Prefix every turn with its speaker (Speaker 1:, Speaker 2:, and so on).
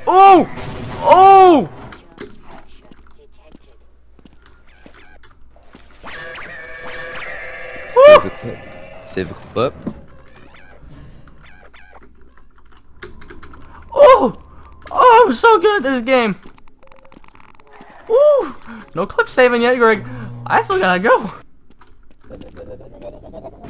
Speaker 1: Oh! Oh!
Speaker 2: Save the clip. Save the clip.
Speaker 1: Oh! Oh, I'm so good at this game. Woo! No clip saving yet, Greg. I still gotta go.